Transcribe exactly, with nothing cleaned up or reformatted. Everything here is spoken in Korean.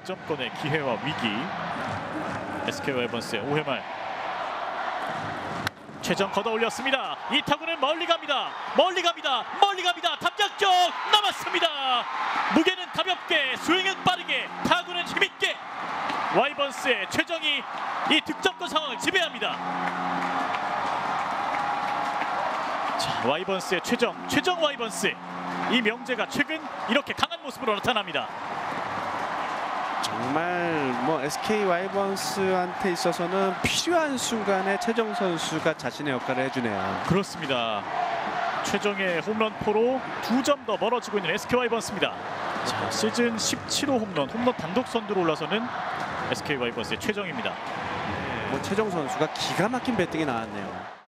득점권의 기회와 위기. 에스케이 와이번스의 오 회 말 최정 걷어 올렸습니다. 이 타구는 멀리 갑니다. 멀리 갑니다. 멀리 갑니다. 담장 쪽 남았습니다. 무게는 가볍게, 스윙은 빠르게, 타구는 힘있게. 와이번스의 최정이 이 득점권 상황을 지배합니다. 자, 와이번스의 최정, 최정 와이번스. 이 명제가 최근 이렇게 강한 모습으로 나타납니다. 정말 뭐 에스케이 와이번스한테 있어서는 필요한 순간에 최정 선수가 자신의 역할을 해주네요. 그렇습니다. 최정의 홈런포로 두 점 더 멀어지고 있는 에스케이 와이번스입니다. 자, 시즌 십칠 호 홈런, 홈런 단독 선두로 올라서는 에스케이 와이번스의 최정입니다. 뭐 최정 선수가 기가 막힌 배팅이 나왔네요.